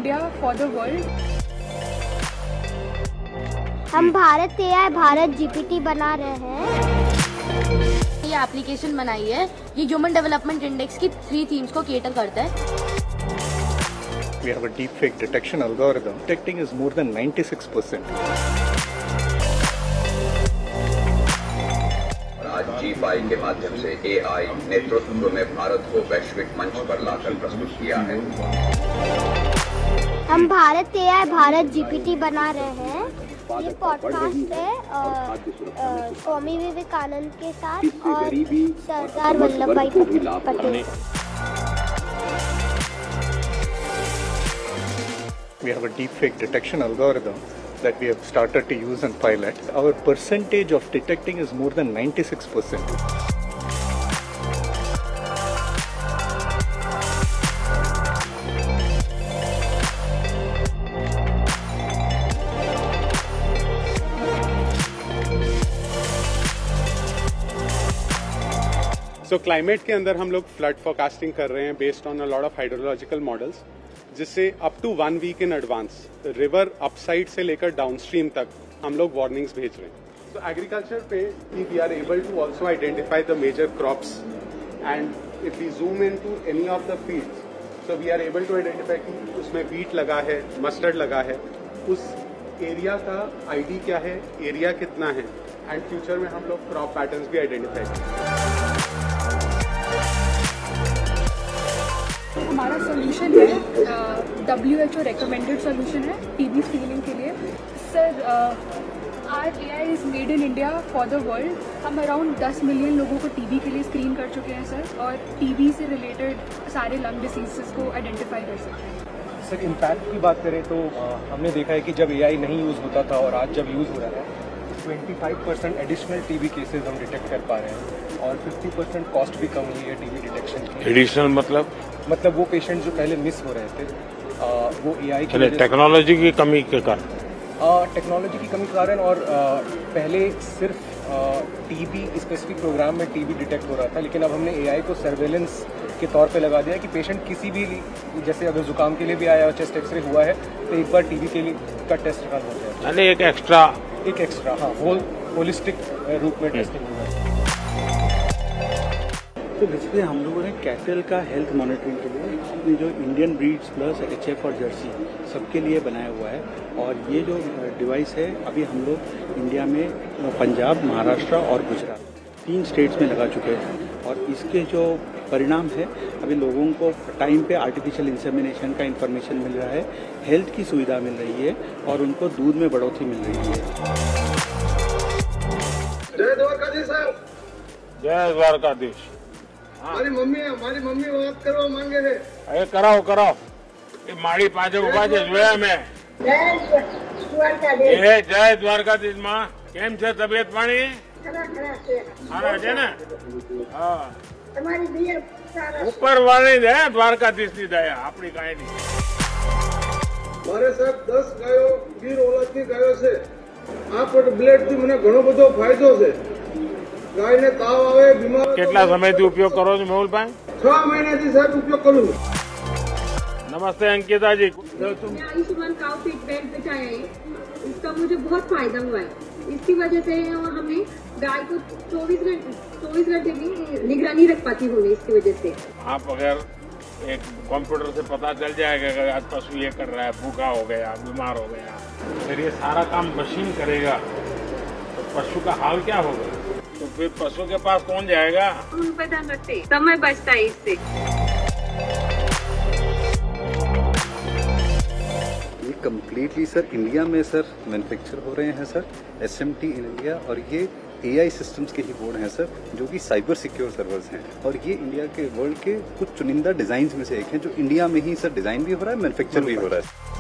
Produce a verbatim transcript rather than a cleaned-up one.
India for the world. हम Bharat AI Bharat GPT बना रहे हैं। ये एप्लीकेशन बनाई है, ये ह्यूमन डेवलपमेंट इंडेक्स की थ्री थीम्स को केटर करता है। We have a deepfake detection algorithm. Detecting is more than ninety-six percent. आज जी फाइव के माध्यम से एआई नेतृत्व में भारत को वैश्विक मंच पर लाकर प्रस्तुत किया है। हम भारत एआई भारत जीपीटी बना रहे हैं। ये पॉडकास्ट है स्वामी विवेकानंद के साथ और Sardar Vallabh Bhai Patel. We have a deepfake detection algorithm that we have started to use and pilot. Our percentage of detecting is more than ninety-six percent. So climate के अंदर हम लोग फ्लड फोरकास्टिंग कर रहे हैं based on a lot of hydrological models, जिससे up to one week in advance river upside से लेकर डाउनस्ट्रीम तक हम लोग वार्निंग्स भेज रहे हैं। तो एग्रीकल्चर पे we are able to also identify the major crops and if we zoom in to any of the fields, so we are able to identify कि उसमें वीट लगा है, मस्टर्ड लगा है, उस एरिया का आईडी क्या है, एरिया कितना है, एंड फ्यूचर में हम लोग क्रॉप पैटर्न्स भी आइडेंटिफाई करेंगे। हमारा सोल्यूशन है W H O recommended solution है टीबी स्क्रीनिंग के लिए। Sir R A I is made in India for the world. हम अराउंड दस मिलियन लोगों को टीबी के लिए स्क्रीन कर चुके हैं सर, और टीबी से रिलेटेड सारे लंग डिसीजेस को आइडेंटिफाई कर सकते हैं। सर इम्पैक्ट की बात करें तो आ, हमने देखा है कि जब ए आई नहीं यूज़ होता था और आज जब यूज़ हो रहा है पच्चीस परसेंट एडिशनल टीबी केसेस हम डिटेक्ट कर पा रहे हैं और पचास परसेंट कॉस्ट भी कम हुई है टीबी डिटेक्शन की। एडिशनल मतलब मतलब वो पेशेंट जो पहले मिस हो रहे थे आ, वो एआई की टेक्नोलॉजी की कमी के कारण टेक्नोलॉजी की कमी के कारण और आ, पहले सिर्फ टीबी स्पेसिफिक प्रोग्राम में टीबी डिटेक्ट हो रहा था, लेकिन अब हमने एआई को सर्वेलेंस के तौर पे लगा दिया कि पेशेंट किसी भी, जैसे अगर जुकाम के लिए भी आया और चेस्ट एक्सरे हुआ है तो एक बार टीबी के लिए का टेस्ट रन हो जाए, यानी एक एक्स्ट्रा एक एक्स्ट्रा हाँ होल होलिस्टिक रूप में टेस्टिंग होगा। तो बेसिकली हम लोगों ने कैटल का हेल्थ मॉनिटरिंग के लिए अपनी जो Indian breeds plus H F और जर्सी सबके लिए बनाया हुआ है, और ये जो डिवाइस है अभी हम लोग इंडिया में पंजाब, महाराष्ट्र और गुजरात तीन स्टेट्स में लगा चुके हैं, और इसके जो परिणाम है अभी लोगों को टाइम पे आर्टिफिशियल इंसेमिनेशन का इन्फॉर्मेशन मिल रहा है, हेल्थ की सुविधा मिल रही है और उनको दूध में बढ़ोतरी मिल रही है। जय द्वारकाधीश साहब। जय द्वारकाधीश। हमारी मम्मी हमारी मम्मी बात करो मांगे है। अरे कराओ कराओ ये माड़ी पाजे उपाजे જોયા મેં। जय द्वारकाधीश। એ જય દ્વારકાધીશ માં, કેમ છે તબિયત પાણી? ખરા ખરા છે। સારા છે ને? હા તમારી દયા સારા ઉપર વાળી દે દ્વારકાધીશ ની દયા, આપણી કાંઈ નહીં। મારે સાહેબ દસ ગાયો ગીર ઓલાદની ગાયો છે। આ પણ બ્લેડ થી મને ઘણો બધો ફાયદો છે। ગાયને તાવ આવે, બીમાર કેટલા સમયથી ઉપયોગ કરો છો મેહુલભાઈ? છ મહિનાથી સાહેબ ઉપયોગ કરું છું। नमस्ते Ankita ji. Ayushman cow feed bed बिठाया है, इसका मुझे बहुत फायदा हुआ है। इसकी वजह से हमें गाय को चौबीस घंटे चौबीस घंटे की निगरानी रख पाती हूँ इसकी वजह से। आप अगर एक कंप्यूटर से पता चल जाएगा कि आज पशु ये कर रहा है, भूखा हो गया, बीमार हो गया, फिर ये सारा काम मशीन करेगा तो पशु का हाल क्या होगा? तो फिर पशु के पास कौन जाएगा? उन पर ध्यान रखते, समय बचता है इससे। ये कम्प्लीटली सर इंडिया में सर मैन्युफैक्चर हो रहे हैं sir, S M T in India, और ये एआई सिस्टम्स के ही बोर्ड हैं सर, जो कि साइबर सिक्योर सर्वर्स हैं, और ये इंडिया के वर्ल्ड के कुछ चुनिंदा डिजाइन में से एक है जो इंडिया में ही सर डिजाइन भी हो रहा है, मैन्युफैक्चर भी हो रहा है।